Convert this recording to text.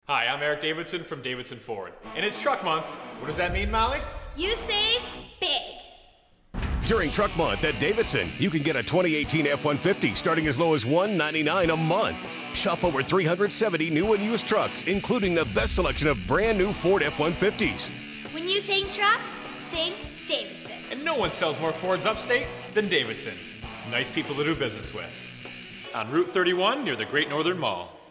Hi, I'm Eric Davidson from Davidson Ford, and it's Truck Month. What does that mean, Molly? You save big. During Truck Month at Davidson, you can get a 2018 F-150 starting as low as $199 a month. Shop over 370 new and used trucks, including the best selection of brand new Ford F-150s. When you think trucks, think Davidson. And no one sells more Fords upstate than Davidson. Nice people to do business with. On Route 31 near the Great Northern Mall.